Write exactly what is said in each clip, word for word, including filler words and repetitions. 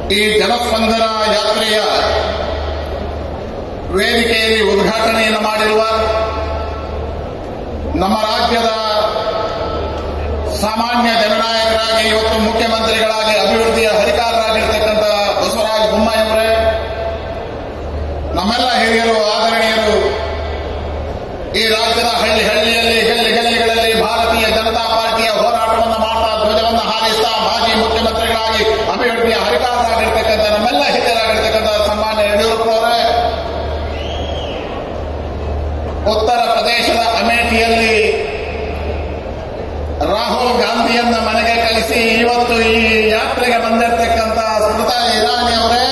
ಈ ಜನಸ್ಪಂದನ ಯಾತ್ರೆಯ ವೇದಿಕೆಯಲ್ಲಿ ಉದ್ಘಾಟನೆಯನ್ನು ಮಾಡಿರುವ ನಮ್ಮ ರಾಜ್ಯದ ಸಾಮಾನ್ಯ ಜನನಾಯಕರಾಗಿ ಇವತ್ತು ಮುಖ್ಯಮಂತ್ರಿಗಳಾಗಿ ಅಭಿವೃದ್ಧಿಯ ಹರಿಕಾರರಾಗಿರ್ತಕ್ಕಂಥ ಬಸವರಾಜ ಬೊಮ್ಮಾಯಿ ಅವರೇ, ನಮ್ಮೆಲ್ಲ ಹಿರಿಯರು ಆದರಣೀಯರು, ಈ ರಾಜ್ಯದ ಹಳ್ಳಿ ಹಳ್ಳಿಯಲ್ಲಿ ಗಲ್ಲಿ ಗಲ್ಲಿಗಳಲ್ಲಿ ಭಾರತೀಯ ಜನತಾ ಪಾರ್ಟಿಯ ಹೋರಾಟವನ್ನು ಮಾಡ್ತಾ ಧ್ವಜವನ್ನು ಹಾರಿಸ್ತಾ ಮಾಜಿ ಮುಖ್ಯಮಂತ್ರಿಗಳಾಗಿ ಅಭಿವೃದ್ಧಿಯ ಹರಿಕಾರರಾಗಿರ್ತಕ್ಕಂಥ ನಮ್ಮೆಲ್ಲ ಹಿರಿಯರಾಗಿರ್ತಕ್ಕಂಥ ಸನ್ಮಾನ್ಯ ಯಡಿಯೂರಪ್ಪನವರೇ, ಉತ್ತರ ಪ್ರದೇಶದ ಅಮೇಠಿಯಲ್ಲಿ ರಾಹುಲ್ ಗಾಂಧಿಯನ್ನ ಮನೆಗೆ ಕಳಿಸಿ ಇವತ್ತು ಈ ಯಾತ್ರೆಗೆ ಬಂದಿರತಕ್ಕಂಥ ಸ್ಮೃತಿ ಇರಾನಿ ಅವರೇ,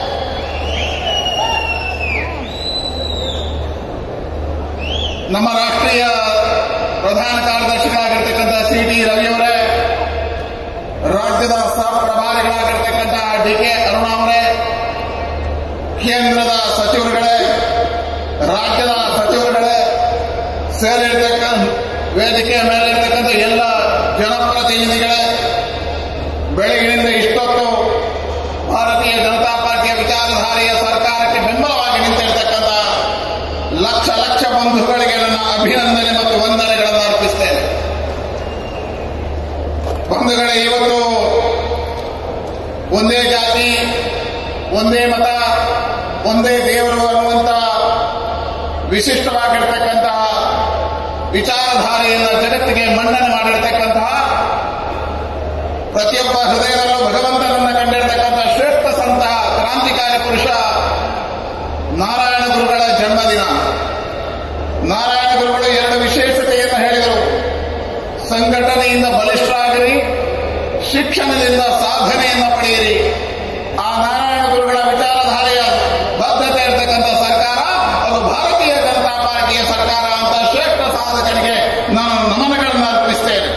ನಮ್ಮ ರಾಷ್ಟ್ರೀಯ ಪ್ರಧಾನ ಕಾರ್ಯದರ್ಶಿಗಳಾಗಿರ್ತಕ್ಕಂಥ ಸಿ ಟಿ ರವಿಯವರೇ, ರಾಜ್ಯದ ಸಹ ಪ್ರಭಾರಿಗಳಾಗಿರ್ತಕ್ಕಂಥ ಡಿ ಕೆ ಅರುಣಾ ಅವರೇ, ಕೇಂದ್ರದ ಸಚಿವರುಗಳೇ, ರಾಜ್ಯದ ಸಚಿವರುಗಳೇ, ಸೇರಿರ್ತಕ್ಕಂಥ ವೇದಿಕೆಯ ಮೇಲೆ ಇರ್ತಕ್ಕಂಥ ಎಲ್ಲ ಜನಪ್ರತಿನಿಧಿಗಳೇ, ಬೆಳಗಿನಿಂದ ಇಷ್ಟೊತ್ತು ಭಾರತೀಯ ಜನತಾ ಪಾರ್ಟಿಯ ವಿಚಾರಧಾರೆಯ ಸರ್ಕಾರಕ್ಕೆ ಬೆಂಬಲವಾಗಿ ನಿಂತಿರತಕ್ಕಂಥ ಲಕ್ಷ ಲಕ್ಷ ಬಂಧುಗಳಿಗೆ ನನ್ನ ಅಭಿನಂದನೆ ಮತ್ತು ವಂದನೆಗಳನ್ನು ಅರ್ಪಿಸುತ್ತೇನೆ. ಬಂಧುಗಳೇ, ಇವತ್ತು ಒಂದೇ ಜಾತಿ, ಒಂದೇ ಮತ, ಒಂದೇ ದೇವರು ಅನ್ನುವಂಥ ವಿಶಿಷ್ಟವಾಗಿರ್ತಕ್ಕಂತಹ ವಿಚಾರಧಾರೆಯನ್ನು ಜಗತ್ತಿಗೆ ಮನ್ನಣೆ ಮಾಡಿರ್ತಕ್ಕಂತಹ, ಪ್ರತಿಯೊಬ್ಬ ಹೃದಯದಲ್ಲೂ ಭಗವಂತನನ್ನು ಕಂಡಿರ್ತಕ್ಕಂಥ ಶ್ರೇಷ್ಠ ಸಂತ ಕ್ರಾಂತಿಕಾರಿ ಪುರುಷ ನಾರಾಯಣ ಗುರುಗಳ ಜನ್ಮದಿನ. ನಾರಾಯಣ ಗುರುಗಳು ಎರಡು ವಿಶೇಷತೆಯನ್ನು ಹೇಳಿದರು. ಸಂಘಟನೆಯಿಂದ ಬಲಿಷ್ಠರಾಗಿರಿ, ಶಿಕ್ಷಣದಿಂದ ಸಾಧನೆಯನ್ನು ಪಡೆಯಿರಿ. ಆ ನಾರಾಯಣ ಗುರುಗಳ ವಿಚಾರಧಾರೆಯ ಬದ್ಧತೆ ಇರತಕ್ಕಂಥ ಸರ್ಕಾರ ಅದು ಭಾರತೀಯ ಜನತಾ ಪಾರ್ಟಿಯ ಸರ್ಕಾರ ಅಂತ ಶ್ರೇಷ್ಠ ಸಾಧಕನಿಗೆ ನಾನು ನಮನಗಳನ್ನು ಅರ್ಪಿಸುತ್ತೇನೆ.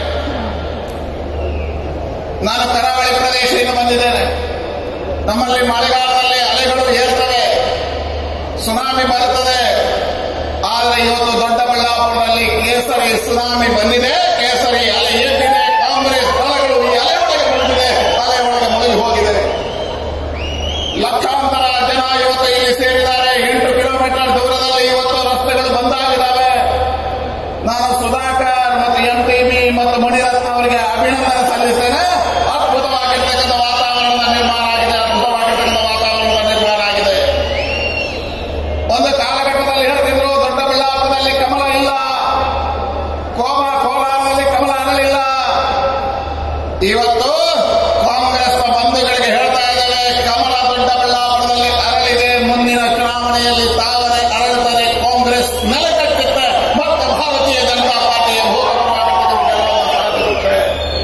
ನಾನು ಕರಾವಳಿ ಪ್ರದೇಶದಿಂದ ಬಂದಿದ್ದೇನೆ. ನಮ್ಮಲ್ಲಿ ಮಳೆಗಾಲದಲ್ಲಿ ಅಲೆಗಳು ಏರ್ತವೆ, ಸುನಾಮಿ ಬರುತ್ತದೆ. ಆದರೆ ಇವತ್ತು ದೊಡ್ಡಬಳ್ಳಾಪುರದಲ್ಲಿ ಕೇಸರಿ ಸುನಾಮಿ ಬಂದಿದೆ, ಕೇಸರಿ ಅಲೆ ಏರ್ತಿದೆ. ಕಾಂಗ್ರೆಸ್ ದಳಗಳು ಈ ಅಲೆ ಒಳಗೆ ಮುಳುಗಿದೆ, ಅಲೆ ಒಳಗೆ ಮುಳುಗಿ ಹೋಗಿದೆ. ಲಕ್ಷಾಂತರ ಜನ ಇವತ್ತು ಇಲ್ಲಿ ಸೇರಿದ್ದಾರೆ. ಎಂಟು ಕಿಲೋಮೀಟರ್ ದೂರದಲ್ಲಿ ಇವತ್ತು ರಸ್ತೆಗಳು ಬಂದಾಗಿದ್ದಾವೆ. ನಾನು ಸುಧಾಕರ್ ಮತ್ತು ಎಂ ಟಿ ಬಿ ಮತ್ತು ಮಣಿರತ್ನ ಅವರಿಗೆ ಅಭಿನಂದನೆ ಸಲ್ಲಿಸ್ತೇನೆ. ಅದ್ಭುತವಾಗಿರ್ತಕ್ಕಂಥ ವಾತಾವರಣದ ನಿರ್ಮಾಣ ಆಗಿದೆ, ಅದ್ಭುತವಾಗಿರ್ತಕ್ಕಂಥ ವಾತಾವರಣದ ನಿರ್ಮಾಣ ಆಗಿದೆ. ಒಂದು ಕಾಲಘಟ್ಟದಲ್ಲಿ ಹೇಳ್ತಿದ್ರು ದೊಡ್ಡಬಳ್ಳಾಪುರದಲ್ಲಿ ಕಮಲ ಇಲ್ಲ, ಕೋಮ ಕೋಲಾರದಲ್ಲಿ ಕಮಲ ಅರಳಿಲ್ಲ. ಇವತ್ತು ಕಾಂಗ್ರೆಸ್ ಬಂಧುಗಳಿಗೆ ಹೇಳ್ತಾ ಇದ್ದಾರೆ, ಕಮಲ ದೊಡ್ಡಬಳ್ಳಾಪುರದಲ್ಲಿ ಅರಳಿದೆ. ಮುಂದಿನ ಚುನಾವಣೆಯಲ್ಲಿ ತಾವರೆ ಅರಳುತ್ತದೆ, ಕಾಂಗ್ರೆಸ್ ನೆಲಕಟ್ಟುತ್ತೆ ಮತ್ತು ಭಾರತೀಯ ಜನತಾ ಪಾರ್ಟಿಯ ಭೂತಪೂರ್ವವಾಗಿರ್ತಕ್ಕಂಥ ಗೆಲುವನ್ನು ಸಾಧಿಸುತ್ತೆ.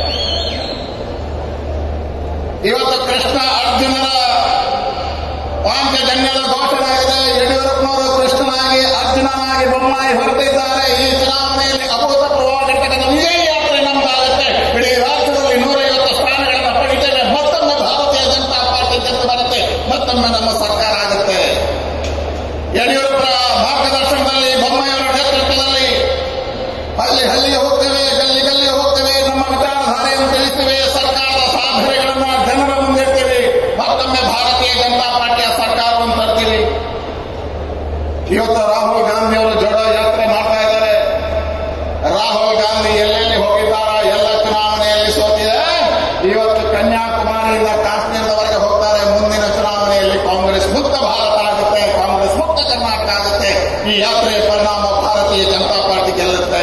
ಇವತ್ತು ಕೃಷ್ಣ ಅರ್ಜುನರ ಪಾಂಚಜನ್ಯದ ಘೋಷಣೆ ಆಗಿದೆ. ಯಡಿಯೂರಪ್ಪನವರು ಕೃಷ್ಣನಾಗಿ ಅರ್ಜುನನಾಗಿ ಬೊಮ್ಮಾಯಿ ಹೊರಟಿದ್ದಾರೆ. ಈ ಚುನಾವಣೆಯಲ್ಲಿ ಅಭೂತಪೂರ್ವವಾಗಿರ್ತಕ್ಕಂಥ ವಿಜಯ ಯಾತ್ರೆ ನಮ್ದಾಗುತ್ತೆ. ಇಡೀ ರಾಜ್ಯದಲ್ಲಿ ನೂರೈವತ್ತು ಸ್ಥಾನಗಳನ್ನು ಪಡಿತೇವೆ. ಮತ್ತೊಮ್ಮೆ ಭಾರತೀಯ ಜನತಾ ಪಾರ್ಟಿ ಗೆದ್ದು ಬರುತ್ತೆ, ಮತ್ತೊಮ್ಮೆ ನಮ್ಮ ಸರ್ಕಾರ ಆಗುತ್ತೆ. ಯಡಿಯೂರಪ್ಪರ ಮಾರ್ಗದರ್ಶನದಲ್ಲಿ, ಬೊಮ್ಮಾಯಿಯವರ ನೇತೃತ್ವದಲ್ಲಿ ಹಳ್ಳಿ ಹಳ್ಳಿಗೆ ಹೋಗ್ತೇವೆ, ಗಲ್ಲಿ ಗಲ್ಲಿಗೆ ಹೋಗ್ತೇವೆ, ನಮ್ಮ ವಿಚಾರಧಾರೆಯನ್ನು ತಿಳಿಸ್ತೇವೆ, ಸರ್ಕಾರದ ಸಾಧನೆಗಳನ್ನು ಜನರ ಮುಂದಿಡ್ತೀವಿ, ಮತ್ತೊಮ್ಮೆ ಭಾರತೀಯ ಜನತಾ ಪಾರ್ಟಿಯ ಸರ್ಕಾರವನ್ನು ತರ್ತೀವಿ. ಇವತ್ತು ರಾಹುಲ್ ಗಾಂಧಿ ಅವರು ಜೋಡೋ ಯಾತ್ರೆ ಮಾಡ್ತಾ ಇದ್ದಾರೆ. ರಾಹುಲ್ ಗಾಂಧಿ ಎಲ್ಲೆಲ್ಲಿ ಹೋಗಿದ್ದಾರ, ಎಲ್ಲ ಚುನಾವಣೆಯಲ್ಲಿ ಸೋತಿದೆ. ಇವತ್ತು ಕನ್ಯಾಕುಮಾರಿಯಿಂದ ಕಾಶ್ಮೀರದವರೆಗೆ ಹೋಗ್ತಾರೆ. ಮುಂದಿನ ಚುನಾವಣೆಯಲ್ಲಿ ಕಾಂಗ್ರೆಸ್ ಮುಕ್ತ ಭಾರತ ಆಗುತ್ತೆ, ಕಾಂಗ್ರೆಸ್ ಮುಕ್ತ ಕರ್ನಾಟಕ ಆಗುತ್ತೆ. ಈ ಯಾತ್ರೆಯ ಪರಿಣಾಮ ಭಾರತೀಯ ಜನತಾ ಪಾರ್ಟಿ ಗೆಲ್ಲುತ್ತೆ.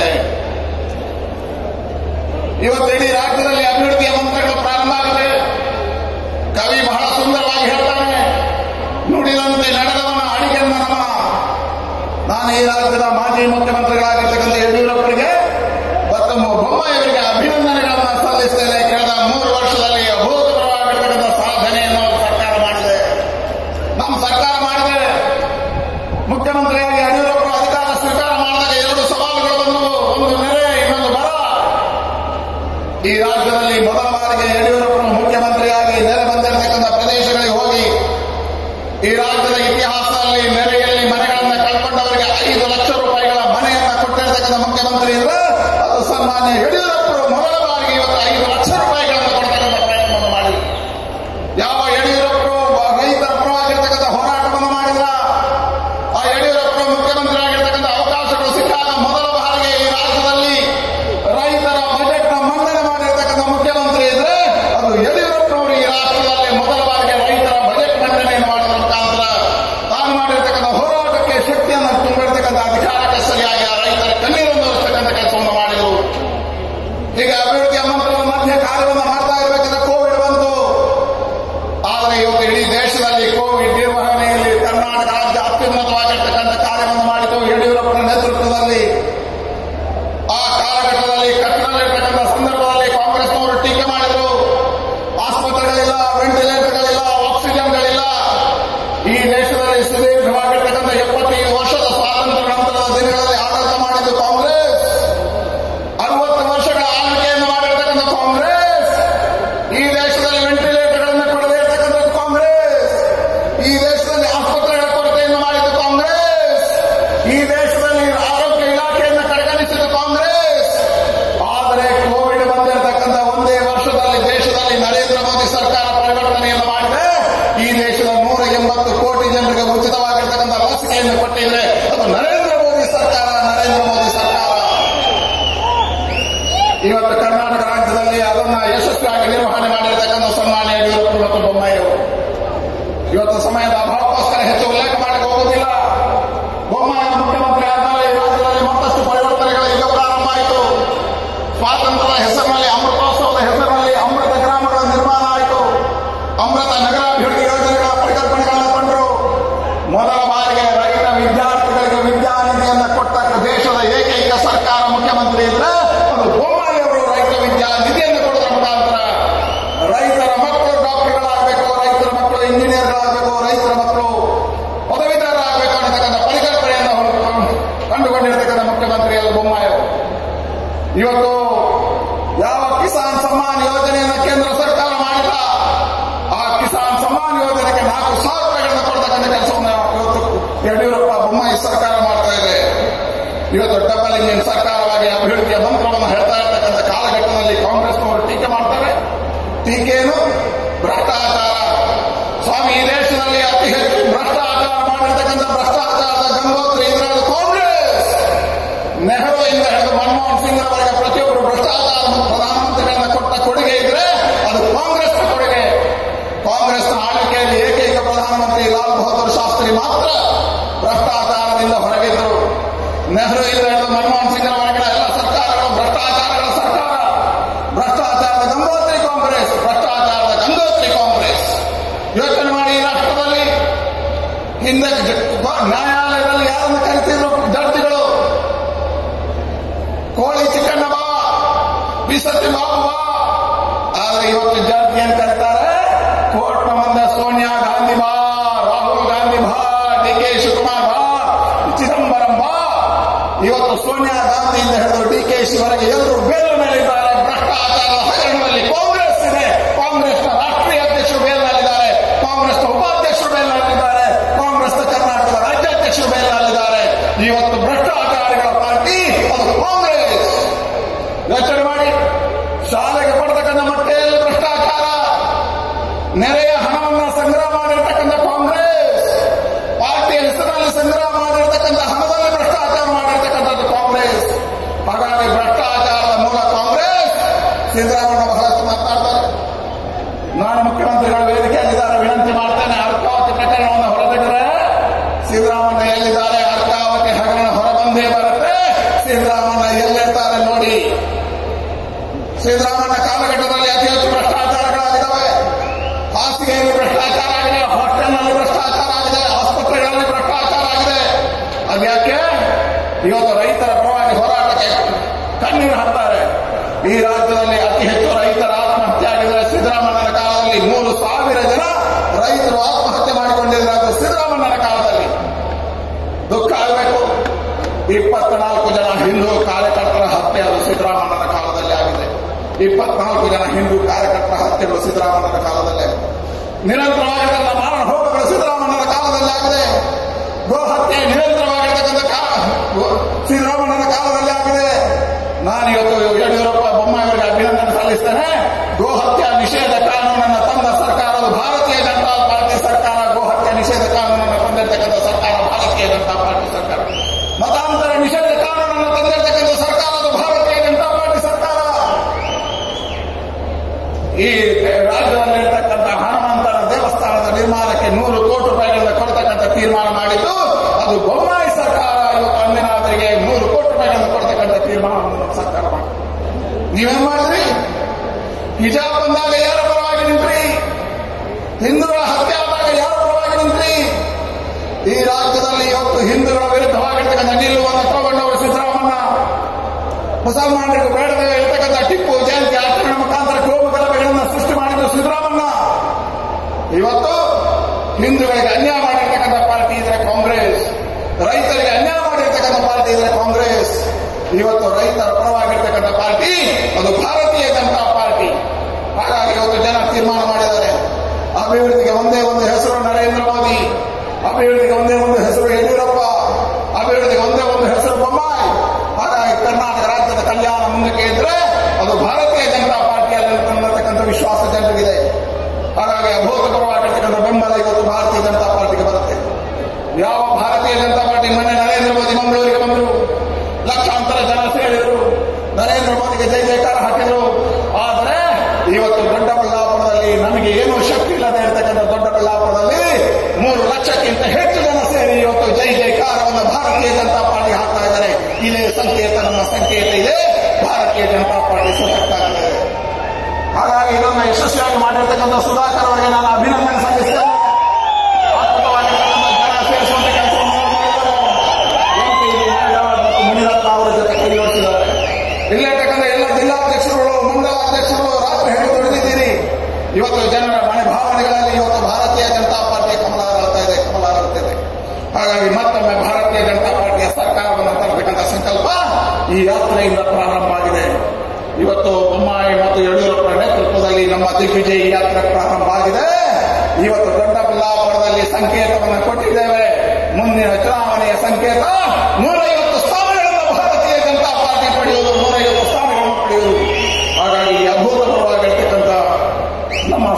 ಇವತ್ತು ಇಡೀ ರಾಜ್ಯದಲ್ಲಿ ಅಭಿವೃದ್ಧಿಯ ಮಂತ್ರಗಳು ಪ್ರಾರಂಭ ಆಗಿದೆ. ಕವಿ ಬಹಳ ಸುಂದರವಾಗಿ ಹೇಳ್ತಾನೆ, ನುಡಿದಂತೆ ನಡೆದವನ ಅಡಿಗೆನ್ನ ನಮನ. ನಾನು ಈ ರಾಜ್ಯದ ಮಾಜಿ ಮುಖ್ಯಮಂತ್ರಿಗಳಾಗಿರ್ತಕ್ಕಂಥ ಯಡಿಯೂರಪ್ಪರಿಗೆ ಮತ್ತು ಬೊಮ್ಮಾಯಿಯವರಿಗೆ ಅಭಿನಂದನೆಗಳನ್ನು ಸಲ್ಲಿಸುತ್ತೇನೆ. ಕಳೆದ ಮೂರು ವರ್ಷದಲ್ಲಿ ಅಭೂತಪೂರ್ವವಾಗಿರ್ತಕ್ಕಂಥ ಸಾಧನೆಯನ್ನು ಸರ್ಕಾರ ಮಾಡಿದೆ, ನಮ್ಮ ಸರ್ಕಾರ ಮಾಡಿದೆ. ಮುಖ್ಯಮಂತ್ರಿಯಾಗಿ ಯಡಿಯೂರಪ್ಪರು ಅಧಿಕಾರ ಸ್ವೀಕಾರ ಮಾಡಿದಾಗ ಎರಡು ಸವಾಲುಗಳು ಬಂದವು, ಒಂದು ನೆರೆ, ಇನ್ನೊಂದು ಬರ. ಈ ರಾಜ್ಯದಲ್ಲಿ ಮೊದಲ ಬಾರಿಗೆ ಯಡಿಯೂರಪ್ಪರು ಮುಖ್ಯಮಂತ್ರಿಯಾಗಿ ನೆರೆ ಬಂದಿರತಕ್ಕಂಥ ಪ್ರದೇಶಗಳಿಗೆ ಹೋಗಿ ಈ ರಾಜ್ಯದ ಇತಿಹಾಸದಲ್ಲಿ ನೆರೆಯಲ್ಲಿ ಮನೆಗಳನ್ನು ಕಳ್ಕೊಂಡವರಿಗೆ ಐದು ಲಕ್ಷ ರೂಪಾಯಿಗಳ ಮನೆಯನ್ನ ಕೊಟ್ಟಿರತಕ್ಕಂಥ ಮುಖ್ಯಮಂತ್ರಿ ಇದ್ರೆ ಅದು ಸನ್ಮಾನ್ಯ ಯಡಿಯೂರಪ್ಪರು ಮೊದಲ ಬಾರಿಗೆ ಇವತ್ತು ಐದು ಲಕ್ಷ ರೂಪಾಯಿಗಳನ್ನು ಕೊಡ್ತಕ್ಕಂಥ ಪ್ರಯತ್ನವನ್ನು ಮಾಡಿ. ಯಾವ ಯಡಿಯೂರಪ್ಪರು ದೇಶದಲ್ಲಿ ಸುದೀರ್ಘವಾಗಿರ್ತಕ್ಕಂಥ ಎಪ್ಪತ್ತೈದು ವರ್ಷದ ಸ್ವಾತಂತ್ರ್ಯ ನಂತರದ ದಿನಗಳಲ್ಲಿ ಆಡಳಿತ ಮಾಡಿದ್ದು ಕಾಂಗ್ರೆಸ್. ಅರವತ್ತು ವರ್ಷಗಳ ಆಳ್ವಿಕೆಯನ್ನು ಮಾಡಿರ್ತಕ್ಕಂಥ ಕಾಂಗ್ರೆಸ್. ಈ ದೇಶದಲ್ಲಿ ವೆಂಟಿಲೇಟರ್ಗಳನ್ನು ಕೊಡದೇ ಇರತಕ್ಕಂಥದ್ದು ಕಾಂಗ್ರೆಸ್. ಈ ದೇಶದಲ್ಲಿ ಆಸ್ಪತ್ರೆಗಳ ಕೊರತೆಯನ್ನು ಮಾಡಿದ್ದು ಕಾಂಗ್ರೆಸ್. ಈ ದೇಶದಲ್ಲಿ ಆರೋಗ್ಯ ಇಲಾಖೆಯನ್ನು ಕಡೆಗಣಿಸಿದ್ದು ಕಾಂಗ್ರೆಸ್. ಆದರೆ ಕೋವಿಡ್ ಬಂದಿರತಕ್ಕಂಥ ಒಂದೇ ವರ್ಷದಲ್ಲಿ ದೇಶದಲ್ಲಿ ನರೇಂದ್ರ ಮೋದಿ ಸರ್ಕಾರ ಪರಿವರ್ತನೆಯನ್ನು ಮಾಡಿದೆ. ಈ ದೇಶದ ನೂರ ಎಂಬತ್ತು ಕೋಟಿ ಜನರಿಗೆ ಉಚಿತವಾಗಿರ್ತಕ್ಕಂಥ ಲಸಿಕೆಯನ್ನು ಕೊಟ್ಟಿದ್ರೆ ಅದು ನರೇಂದ್ರ ಮೋದಿ ಸರ್ಕಾರ. ನರೇಂದ್ರ ಮೋದಿ ಸರ್ಕಾರ ಇವತ್ತು ಕರ್ನಾಟಕ ರಾಜ್ಯದಲ್ಲಿ ಅದನ್ನ ಯಶಸ್ವಿಯಾಗಿ ನಿರ್ವಹಣೆ ಮಾಡಿರ್ತಕ್ಕಂಥ ಸನ್ಮಾನ್ಯ ಯಡಿಯೂರಪ್ಪ ಮತ್ತು ಬೊಮ್ಮಾಯಿ ಅವರು. ಇವತ್ತು ಸಮಯದ ಅಭಾವಕ್ಕೋಸ್ಕರ ಹೆಚ್ಚು ಉಲ್ಲೇಖ ಮಾಡಕ್ಕೆ ಹೋಗುವುದಿಲ್ಲ. ಬೊಮ್ಮಾಯಿ ಮುಖ್ಯಮಂತ್ರಿ ಆದ್ಮೇಲೆ ಈ ರಾಜ್ಯದಲ್ಲಿ ಮತ್ತಷ್ಟು ಪರಿವರ್ತನೆಗಳ ಯುಗ ಪ್ರಾರಂಭ ಆಯಿತು. ಸ್ವಾತಂತ್ರ್ಯದ ಹೆಸರಿನಲ್ಲಿ, ಅಮೃತೋತ್ಸವದ ಹೆಸರಿನಲ್ಲಿ ಅಮೃತ ಗ್ರಾಮಗಳ ನಿರ್ಮಾಣ ಆಯಿತು. ಅಮೃತ ನಗರಾಭಿವೃದ್ಧಿ ಯೋಜನೆಗಳ ಪರಿಕಲ್ಪನೆಗಳನ್ನು ಕಂಡರು. ಮೊದಲ ಬಾರಿಗೆ ರೈತ ವಿದ್ಯಾರ್ಥಿಗಳಿಗೆ ವಿದ್ಯಾನಿಧಿಯನ್ನು ಕೊಟ್ಟ ದೇಶದ ಏಕೈಕ ಸರ್ಕಾರ ಮುಖ್ಯಮಂತ್ರಿ ಇದ್ರೆ ಅದು ಬೊಮ್ಮಾಯಿ ಅವರು. ರೈತ ವಿದ್ಯಾನಿಧಿಯನ್ನು ಕೊಡುವುದರ ಮುಖಾಂತರ ರೈತರ ಮಕ್ಕಳು ಡಾಕ್ಟರ್ಗಳಾಗಬೇಕು, ರೈತರ ಮಕ್ಕಳು ಇಂಜಿನಿಯರ್ಗಳಾಗಬೇಕು, ರೈತರ ಮಕ್ಕಳು ಪದವೀಧರರಾಗಬೇಕು ಅನ್ನತಕ್ಕಂಥ ಪರಿಕಲ್ಪನೆಯನ್ನು ಕಂಡುಕೊಂಡಿರತಕ್ಕಂಥ ಮುಖ್ಯಮಂತ್ರಿ ಅದು ಬೊಮ್ಮಾಯಿ ಅವರು. ಇವತ್ತು ಯಾವ ಕಿಸಾನ್ ಸಮ್ಮಾನ್ ಯೋಜನೆಯನ್ನು ಕೇಂದ್ರ ಸರ್ಕಾರ ಮಾಡಿಲ್ಲ, ಆ ಕಿಸಾನ್ ಸಮ್ಮಾನ್ ಯೋಜನೆಗೆ ನಾಲ್ಕು ಸಾವಿರ ರೂಪಾಯಿಗಳನ್ನು ಕೊಡತಕ್ಕಂಥ ಕೆಲಸವನ್ನು ಇವತ್ತು ಯಡಿಯೂರಪ್ಪ ಬೊಮ್ಮಾಯಿ ಸರ್ಕಾರ ಮಾಡ್ತಾ ಇದೆ. ಇವತ್ತು ಡಬಲ್ ಇಂಜಿನ್ ಸರ್ಕಾರವಾಗಿ ಅಭಿವೃದ್ಧಿಯ ಮಂತ್ರವನ್ನು ಹೇಳ್ತಾ ಇರ್ತಕ್ಕಂಥ ಕಾಲಘಟ್ಟದಲ್ಲಿ ಕಾಂಗ್ರೆಸ್ನವರು ಟೀಕೆ ಮಾಡ್ತಾರೆ. ಟೀಕೆಯನ್ನು ಭ್ರಷ್ಟಾಚಾರ. ಸ್ವಾಮಿ, ಈ ದೇಶದಲ್ಲಿ ಅತಿ ಹೆಚ್ಚು ಭ್ರಷ್ಟಾಚಾರ ಮಾಡಿರ್ತಕ್ಕಂಥ ಭ್ರಷ್ಟಾಚಾರದ ಗಂಗೋತ್ರಿ ಇದ್ರೆ ಅದು ಕಾಂಗ್ರೆಸ್. ನೆಹರು ಇಂದ ಹಿಡಿದು ಮನಮೋಹನ್ ಸಿಂಗ್ ಅವರಿಗೆ ಪ್ರತಿಯೊಬ್ಬರು ಭ್ರಷ್ಟಾಚಾರ ಪ್ರಧಾನಮಂತ್ರಿಗಳನ್ನ ಕೊಟ್ಟ ಕೊಡುಗೆ ಇದ್ರೆ ಅದು ಕಾಂಗ್ರೆಸ್ನ ಕೊಡುಗೆ. ಕಾಂಗ್ರೆಸ್ನ ಆಳ್ವಿಕೆಯಲ್ಲಿ ಏಕೈಕ ಪ್ರಧಾನಮಂತ್ರಿ ಲಾಲ್ ಬಹದ್ದೂರ್ ಶಾಸ್ತ್ರಿ ಮಾತ್ರ ಭ್ರಷ್ಟಾಚಾರದಿಂದ ಹೊರಗಿದ್ದರು. ನೆಹರು ಇಂದ ಹಿಡಿದು ಮನಮೋಹನ್ ಸಿಂಗ್ ಅವರೆಗಳ ಎಲ್ಲ ಸರ್ಕಾರಗಳು ಭ್ರಷ್ಟಾಚಾರಗಳ ಸರ್ಕಾರ. ಭ್ರಷ್ಟಾಚಾರದ ಗಂಗೋತ್ರಿ ಕಾಂಗ್ರೆಸ್, ಭ್ರಷ್ಟಾಚಾರದ ಗಂಗೋತ್ರಿ ಕಾಂಗ್ರೆಸ್. ಯೋಚನೆ ಮಾಡಿ, ಈ ರಾಷ್ಟ್ರದಲ್ಲಿ ಹಿಂದೆ ನ್ಯಾಯಾಲಯದಲ್ಲಿ ಯಾರನ್ನು ಕರೆತಿದ್ರು ಜಡ್ಜಿಗಳು? ಕೋಳಿ ಚಿಕ್ಕಣ್ಣ ಬಾ, ಬಿಸತ್ತಿ ಬಾಬು ಬಾ. ಆದ್ರೆ ಇವತ್ತು ಜಡ್ಜ್ ಏನ್ ಕರೀತಾರೆ? ಕೋರ್ಟ್ನ ಮುಂದೆ ಸೋನಿಯಾ ಗಾಂಧಿ ಬಾ, ರಾಹುಲ್ ಗಾಂಧಿ ಬಾ, ಡಿ ಕೆ ಶಿವಕುಮಾರ್ ಬಾ, ಚಿದಂಬರಂ ಬಾ. ಇವತ್ತು ಸೋನಿಯಾ ಗಾಂಧಿಯಿಂದ ಹಿಡಿದು ಡಿ ಕೆ ಶಿವರೆಗೆ ಎಲ್ಲರೂ ಬೇಲ್ ಮೇಲಿದ್ದಾರೆ. ಭ್ರಷ್ಟಾಚಾರದ ಹಗರಣದಲ್ಲಿ ಕಾಂಗ್ರೆಸ್ ಇದೆ. ಕಾಂಗ್ರೆಸ್ನ ರಾಷ್ಟ್ರೀಯ ಅಧ್ಯಕ್ಷರು ಬೇಲ್ ಮೇಲಿದ್ದಾರೆ, ಕಾಂಗ್ರೆಸ್ನ ಉಪಾಧ್ಯಕ್ಷರು ಬೇಲ್ ಮೇಲಿದ್ದಾರೆ, ಕಾಂಗ್ರೆಸ್ನ ಕರ್ನಾಟಕದ ರಾಜ್ಯಾಧ್ಯಕ್ಷರು ಬೇಲ್ ಮೇಲಿದ್ದಾರೆ. ಇವತ್ತು ಭ್ರಷ್ಟಾಚಾರಿಗಳ ಪಾರ್ಟಿ ಅದು ಕಾಂಗ್ರೆಸ್. ಯೋಚನೆ ಮಾಡಿ, ಶಾಲೆಗೆ ಪಡೆತಕ್ಕಂಥ ಮಟ್ಟೆಯಲ್ಲಿ ಭ್ರಷ್ಟಾಚಾರ. ನೆರೆಯ ಹಣವನ್ನು ಸಂಗ್ರಹ ಮಾಡಿರ್ತಕ್ಕಂಥ ಕಾಂಗ್ರೆಸ್. ಪಾರ್ಟಿಯ ಹೆಸರಲ್ಲಿ ಸಂಗ್ರಹ ಮಾಡಿರ್ತಕ್ಕಂಥ ಹಣದಲ್ಲಿ ಭ್ರಷ್ಟಾಚಾರ ಮಾಡಿರ್ತಕ್ಕಂಥದ್ದು ಕಾಂಗ್ರೆಸ್. ಹಾಗಾಗಿ ಭ್ರಷ್ಟಾಚಾರದ ಮೂಲ ಕಾಂಗ್ರೆಸ್. ಸಿದ್ದರಾಮಯ್ಯ ಬಹಳಷ್ಟು ಮಾತನಾಡ್ತಾರೆ. ನಾನು ಮುಖ್ಯಮಂತ್ರಿಗಳ ವೇದಿಕೆಯಲ್ಲಿದ್ದಾರೆ, ವಿನಂತಿ ಮಾಡ್ತೇನೆ, ಅರ್ಕಾವತಿ ಪ್ರಕರಣವನ್ನು ಹೊರತೆಗೆದರೆ ಸಿದ್ದರಾಮಯ್ಯ ಎಲ್ಲಿದ್ದಾರೆ? ಅರ್ಕಾವತಿ ಹಗರಣ ಹೊರಬಂದೇ ಬರುತ್ತೆ. ಸಿದ್ದರಾಮಯ್ಯ ಎಲ್ಲಿರ್ತಾರೆ ನೋಡಿ. ಸಿದ್ದರಾಮಯ್ಯ ಕಾಲಘಟ್ಟದಲ್ಲಿ ಅತಿ ಹೆಚ್ಚು ಭ್ರಷ್ಟಾಚಾರಗಳಾಗಿದ್ದಾವೆ. ಹಾಸಿಗೆಯಲ್ಲಿ ಭ್ರಷ್ಟಾಚಾರ ಆಗಿದೆ, ಹಾಸ್ಟೆಲ್ನಲ್ಲಿ ಭ್ರಷ್ಟಾಚಾರ ಆಗಿದೆ, ಆಸ್ಪತ್ರೆಗಳಲ್ಲಿ ಭ್ರಷ್ಟಾಚಾರ ಆಗಿದೆ. ಅದ್ಯಾಕೆ? ಇವತ್ತು ರೈತರ ಪರವಾಗಿ ಹೋರಾಟಕ್ಕೆ ಕಣ್ಣೀರು ಹಾಕ್ತಾರೆ. ಈ ರಾಜ್ಯದಲ್ಲಿ ಅತಿ ಹೆಚ್ಚು ರೈತರ ಆತ್ಮಹತ್ಯೆ ಆಗಿದ್ರೆ ಸಿದ್ದರಾಮಯ್ಯನ ಕಾಲದಲ್ಲಿ ಮೂರು ಸಾವಿರ ಜನ ರೈತರು ಆತ್ಮಹತ್ಯೆ ಮಾಡಿಕೊಂಡಿದ್ರೆ ಅದು ಸಿದ್ದರಾಮಯ್ಯನ ಕಾಲದಲ್ಲಿ. ದುಃಖ ಆಗಬೇಕು. ಇಪ್ಪತ್ನಾಲ್ಕು ಜನ ಹಿಂದೂ ಕಾರ್ಯಕರ್ತರ ಹತ್ಯೆ ಅದು ಸಿದ್ದರಾಮಯ್ಯನ ಕಾಲದಲ್ಲಿ ಆಗಿದೆ. ಇಪ್ಪತ್ನಾಲ್ಕು ಜನ ಹಿಂದೂ ಕಾರ್ಯಕರ್ತರ ಹತ್ಯೆಗಳು ಸಿದ್ದರಾಮಯ್ಯನ ಕಾಲದಲ್ಲೇ. ನಿರಂತರವಾಗಿರ್ತಕ್ಕಂಥ ಮಾರಣ ಹೋಮಗಳು ಸಿದ್ದರಾಮಯ್ಯನ ಕಾಲದಲ್ಲಿ ಆಗಿದೆ. ಗೋ ಹತ್ಯೆ ನಿರಂತರವಾಗಿರ್ತಕ್ಕಂಥ ಸಿದ್ದರಾಮಯ್ಯನ ಕಾಲದಲ್ಲಿ ಆಗಿದೆ. ನಾನು ಇವತ್ತು ಯಡಿಯೂರಪ್ಪ ಬೊಮ್ಮಾಯಿ ಅವರಿಗೆ ಅಭಿನಂದನೆ ಸಲ್ಲಿಸ್ತೇನೆ. ಗೋ ಹತ್ಯೆ ನಿಷೇಧ ಕಾನೂನನ್ನು ತಂದ ಸರ್ಕಾರದ ಭಾರತೀಯ ಜನತಾ ಪಾರ್ಟಿ ಸರ್ಕಾರ. ಗೋ ಹತ್ಯೆ ನಿಷೇಧ ಕಾನೂನನ್ನು ತಂದಿರತಕ್ಕಂಥ ಸರ್ಕಾರ ಭಾರತೀಯ ಜನತಾ ಪಾರ್ಟಿ ಸರ್ಕಾರ. ಮತಾಂತರ ನಿಷೇಧ ಕಾನೂನನ್ನು ತಂದಿರತಕ್ಕಂಥ ಸರ್ಕಾರ ಅದು ಭಾರತೀಯ ಜನತಾ ಪಾರ್ಟಿ ಸರ್ಕಾರ. ಈ ರಾಜ್ಯದಲ್ಲಿರ್ತಕ್ಕಂಥ ಹನುಮಂತನ ದೇವಸ್ಥಾನದ ನಿರ್ಮಾಣಕ್ಕೆ ನೂರು ಕೋಟಿ ರೂಪಾಯಿಗಳಿಂದ ಕೊಡ್ತಕ್ಕಂಥ ತೀರ್ಮಾನ ಮಾಡಿದ್ದು ಅದು ಬೊಮ್ಮಾಯಿ ಸರ್ಕಾರ. ಇವತ್ತು ಅಂದಿನಾದರಿಗೆ ನೂರು ಕೋಟಿ ರೂಪಾಯಿಗಳನ್ನು ಕೊಡ್ತಕ್ಕಂಥ ತೀರ್ಮಾನವನ್ನು ನಮ್ಮ ಸರ್ಕಾರ ಮಾಡಿ. ನೀವೇನ್ ಮಾಡಿದ್ರಿ? ಹಿಜಾಬ್ ಬಂದಾಗ ಯಾರ ಪರವಾಗಿ ನಿಂತ್ರಿ? ಹಿಂದೂಗಳ ಹತ್ಯೆ ಆದಾಗ ಯಾರ ಪರವಾಗಿ ನಿಂತ್ರಿ? ಈ ರಾಜ್ಯದಲ್ಲಿ ಇವತ್ತು ಹಿಂದೂಗಳ ವಿರುದ್ಧವಾಗಿರ್ತಕ್ಕಂಥ ನಿಲುವನ್ನು ತಗೊಂಡವರು ಸಿದ್ದರಾಮಯ್ಯ. ಮುಸಲ್ಮಾನರಿಗೂ ಬೇಡದೇ ಇರತಕ್ಕಂಥ ಟಿಪ್ಪು ಜಯಂತಿ ಆಚರಣೆ ಮುಖಾಂತರ ಕೋಮುಗಲಭೆಗಳನ್ನು ಸೃಷ್ಟಿ ಮಾಡಿದ್ದು ಸಿದ್ದರಾಮಯ್ಯ. ಇವತ್ತು ಹಿಂದೂಗಳಿಗೆ ಅನ್ಯಾಯ ಮಾಡಿರ್ತಕ್ಕಂಥ ಪಾರ್ಟಿ ಒಂದು ಹೆಸರು ಯಡಿಯೂರಪ್ಪ, ಅಭಿವೃದ್ಧಿಗೆ ಒಂದೇ ಒಂದು ಹೆಸರು ಬೊಮ್ಮಾಯಿ. ಹಾಗಾಗಿ ಕರ್ನಾಟಕ ರಾಜ್ಯದ ಕಲ್ಯಾಣ ಮುಂದಕ್ಕೆ ಇದ್ರೆ ಅದು ಭಾರತೀಯ ಜನತಾ ಪಾರ್ಟಿಯಲ್ಲಿ ಅನ್ನತಕ್ಕಂಥ ವಿಶ್ವಾಸ ಜನರಿಗಿದೆ. ಹಾಗಾಗಿ ಅಭೂತಪೂರ್ವವಾಗಿರ್ತಕ್ಕಂಥ ಬೆಂಬಲ ಇವತ್ತು ಭಾರತೀಯ ಜನತಾ ಪಾರ್ಟಿಗೆ ಬರುತ್ತೆ. ಯಾವ ಭಾರತೀಯ ಜನತಾ ಪಾರ್ಟಿ ಮೊನ್ನೆ ನರೇಂದ್ರ ಮೋದಿ ಮಂಗಳೂರಿಗೆ ಬಂದರು, ಲಕ್ಷಾಂತರ ಜನ ಸೇರಿದರು, ನರೇಂದ್ರ ಮೋದಿಗೆ ಜೈ ಜಯಕಾರ ಹಾಕಿದರು. ಆದರೆ ಇವತ್ತು ದೊಡ್ಡಬಳ್ಳಾಪುರದಲ್ಲಿ ನಮಗೆ ಏನೂ ಶಕ್ತಿ ಇಲ್ಲದೆ ಇರತಕ್ಕಂಥ ದೊಡ್ಡಬಳ್ಳಾಪುರದಲ್ಲಿ ಮೂರು ಲಕ್ಷಕ್ಕಿಂತ ಹೆಚ್ಚು ಜನ ಸೇರಿ ಇವತ್ತು ಜೈ ಜಯಕಾರವನ್ನು ಭಾರತೀಯ ಜನತಾ ಪಾರ್ಟಿ ಹಾಕ್ತಾ ಇದ್ದಾರೆ. ಇದೇ ಸಂಕೇತ, ನಮ್ಮ ಸಂಕೇತ ಇದೆ, ಭಾರತೀಯ ಜನತಾ ಪಾರ್ಟಿ ಸಶಕ್ತ ಆಗ್ತದೆ. ಹಾಗಾಗಿ ಇದನ್ನು ಯಶಸ್ವಿಯಾಗಿ ಮಾಡಿರ್ತಕ್ಕಂಥ ಸುಧಾಕರ್ ಅವರಿಗೆ ನಾನು ಅಭಿನಂದನೆ ಸಲ್ಲಿಸ್ತೇನೆ. ಅದ್ಭುತವಾಗಿರ್ತಕ್ಕಂಥ ಜನ ಸೇರಿಸುವಂತ ಕೆಲಸವನ್ನು ಮಾಡಿದ್ದಾರೆ. ಎಂಪಿ ಮತ್ತು ಮುನಿರತ್ನ ಅವರ ಜೊತೆ ಕೈಗೊಳಿಸಿದ್ದಾರೆ. ಇಲ್ಲಿರ್ತಕ್ಕಂಥ ಎಲ್ಲ ಜಿಲ್ಲಾಧ್ಯಕ್ಷರುಗಳು, ಮಂಡಲಾಧ್ಯಕ್ಷರು ರಾತ್ರಿ ಹೆಣ್ಣು ದುಡಿದಿದ್ದೀರಿ. ಇವತ್ತು ಜನರ ಮನೆ ಭಾವನೆಗಳಲ್ಲಿ ಇವತ್ತು ಭಾರತೀಯ ಜನತಾ ಪಾರ್ಟಿಯ ಕಮಲ ಅರಳುತ್ತಾ ಇದೆ, ಕಮಲ ಅರಳುತ್ತಿದೆ. ಹಾಗಾಗಿ ಮತ್ತೊಮ್ಮೆ ಭಾರತೀಯ ಜನತಾ ಪಾರ್ಟಿಯ ಸರ್ಕಾರವನ್ನು ತರತಕ್ಕಂಥ ಸಂಕಲ್ಪ ಈ ಯಾತ್ರೆಯಿಂದ ಪ್ರಾರಂಭ ಆಗಿದೆ. ಇವತ್ತು ಬೊಮ್ಮಾಯಿ ಮತ್ತು ಯಡಿಯೂರಪ್ಪರ ನೇತೃತ್ವದಲ್ಲಿ ನಮ್ಮ ದಿಗ್ವಿಜಯ ಯಾತ್ರೆ ಪ್ರಾರಂಭ ಆಗಿದೆ. ಇವತ್ತು ದೊಡ್ಡಬಳ್ಳಾಪುರದಲ್ಲಿ ಸಂಕೇತವನ್ನು ಕೊಟ್ಟಿದ್ದೇವೆ. ಮುಂದಿನ ಚುನಾವಣೆಯ ಸಂಕೇತ ನೂರೈವತ್ತು ಸ್ಥಾನಗಳನ್ನು ಭಾರತೀಯ ಜನತಾ ಪಾರ್ಟಿ ಪಡೆಯುವುದು, ನೂರೈವತ್ತು ಸ್ಥಾನಗಳನ್ನು ಪಡೆಯುವುದು. ಹಾಗಾಗಿ ಅಭೂತಪೂರ್ವವಾಗಿರ್ತಕ್ಕಂಥ ನಮ್ಮ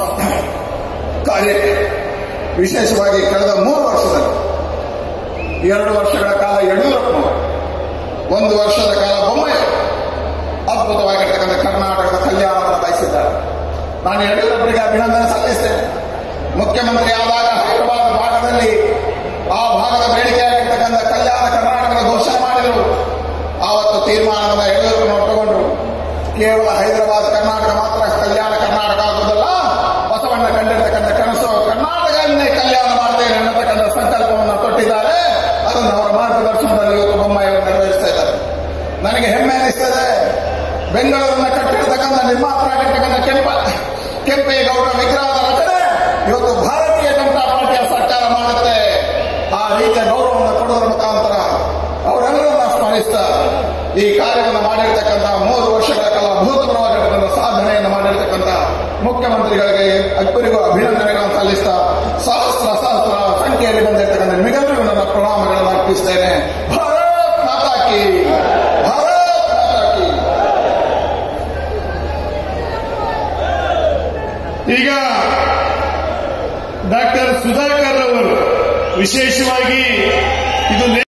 ಕಾರ್ಯಕ್ಕೆ ವಿಶೇಷವಾಗಿ ಕಳೆದ ಮೂರು ವರ್ಷದಲ್ಲಿ ಎರಡು ವರ್ಷಗಳ ಕಾಲ ಯಡಿಯೂರಪ್ಪನವರು, ಒಂದು ವರ್ಷದ ಕಾಲ ಬೊಮ್ಮಾಯಿ ಅದ್ಭುತವಾಗಿರ್ತಕ್ಕಂಥ ಕರ್ನಾಟಕದ ಕಲ್ಯಾಣವನ್ನು ಬಯಸಿದ್ದಾರೆ. ನಾನು ಯಡಿಯೂರಪ್ಪರಿಗೆ ಅಭಿನಂದನೆ ಸಲ್ಲಿಸ್ತೇನೆ. ಮುಖ್ಯಮಂತ್ರಿ ಆದಾಗ ಹೈದರಾಬಾದ್ ಭಾಗದಲ್ಲಿ ಆ ಭಾಗದ ಬೇಡಿಕೆಯಾಗಿರ್ತಕ್ಕಂಥ ಕಲ್ಯಾಣ ಕರ್ನಾಟಕದ ಘೋಷಣೆ ಮಾಡಿದರು. ಆವತ್ತು ತೀರ್ಮಾನವನ್ನು ಯಡಿಯೂರಪ್ಪನವರು ತಗೊಂಡ್ರು. ಕೇವಲ ಹೈದರಾಬಾದ್ ಕರ್ನಾಟಕ ಮಾತ್ರ ಕಲ್ಯಾಣ ಕರ್ನಾಟಕ ಆಗುವುದಲ್ಲ, ಬಸವಣ್ಣ ಕಂಡಿರ್ತಕ್ಕಂಥ ಕನಸು ಕರ್ನಾಟಕವನ್ನೇ ಕಲ್ಯಾಣ ಮಾಡ್ತೇನೆ ಅನ್ನತಕ್ಕಂಥ ಸಂಕಲ್ಪವನ್ನು ತೊಟ್ಟಿದ್ದಾರೆ. ಅದನ್ನು ಅವರ ಮಾರ್ಗದರ್ಶನದಲ್ಲಿ ಇವತ್ತು ಬೊಮ್ಮಾಯಿ ಅವರು ನೆರವೇರಿಸ್ತಾ ಇದ್ದಾರೆ. ನನಗೆ ಹೆಮ್ಮೆ ಅನಿಸ್ತದೆ. ಬೆಂಗಳೂರಿನ ಕಟ್ಟಿರ್ತಕ್ಕಂಥ ನಿರ್ಮಾತರಾಗಿರ್ತಕ್ಕಂಥ ಕೆಂಪ ಕೆಂಪೇಗೌಡರ ವಿಗ್ರಹದ ರಚನೆ ಇವತ್ತು ಭಾರತೀಯ ಜನತಾ ಪಾರ್ಟಿಯ ಸರ್ಕಾರ ಮಾಡುತ್ತೆ. ಆ ರೀತಿಯ ಗೌರವವನ್ನು ಕೊಡುವುದರ ಮುಖಾಂತರ ಅವರೆಲ್ಲರನ್ನ ಸ್ಮರಿಸ್ತಾ ಈ ಕಾರ್ಯವನ್ನು ಮಾಡಿರ್ತಕ್ಕಂಥ ಮೂರು ವರ್ಷಗಳ ಕಾಲ ಅಭೂತಪೂರ್ವವಾಗಿರ್ತಕ್ಕಂಥ ಸಾಧನೆಯನ್ನು ಮಾಡಿರ್ತಕ್ಕಂಥ ಮುಖ್ಯಮಂತ್ರಿಗಳಿಗೆ ಇಬ್ಬರಿಗೂ ಅಭಿನಂದನೆಗಳನ್ನು ಸಲ್ಲಿಸ್ತಾ ಸಹಸ್ರ ಸಹಸ್ರ ಸಂಖ್ಯೆಯಲ್ಲಿ ಬಂದಿರತಕ್ಕಂಥ ನಿಮಗೆಲ್ಲರಿಗೂ ನನ್ನ ಪ್ರಣಾಮಗಳನ್ನು ಅರ್ಪಿಸ್ತೇನೆ. ಭಾರತ್ ಮಾತಾ ಕಿ, ಭಾರತ್ ಮಾತಾ ಕಿ. ಈಗ ಡಾಕ್ಟರ್ ಸುಧಾಕರ್ ಅವರು ವಿಶೇಷವಾಗಿ ಇದು